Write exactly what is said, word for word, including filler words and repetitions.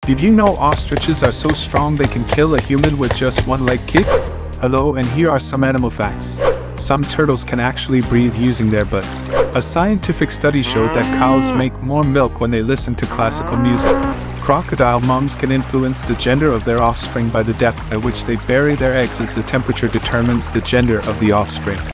Did you know ostriches are so strong they can kill a human with just one leg kick? Hello, and here are some animal facts. Some turtles can actually breathe using their butts. A scientific study showed that cows make more milk when they listen to classical music. Crocodile moms can influence the gender of their offspring by the depth at which they bury their eggs, as the temperature determines the gender of the offspring.